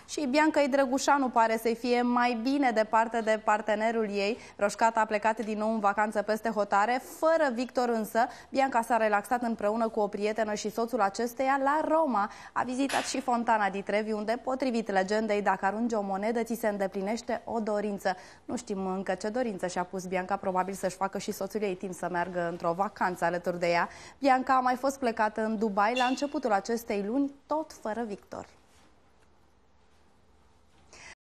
Și Bianca Drăgușanu pare să-i fie mai bine departe de partenerul ei. Roșcata a plecat din nou în vacanță peste hotare, fără Victor însă. Bianca s-a relaxat împreună cu o prietenă și soțul acesteia la Roma. A vizitat și Fontana di Trevi, unde, potrivit legendei, dacă arunci o monedă, ți se îndeplinește o dorință. Nu știm încă ce dorință și-a pus Bianca, probabil să-și facă și soțul ei timp să meargă într-o vacanță alături de ea. Bianca a mai fost plecată în Dubai la începutul acestei luni, tot fără Victor.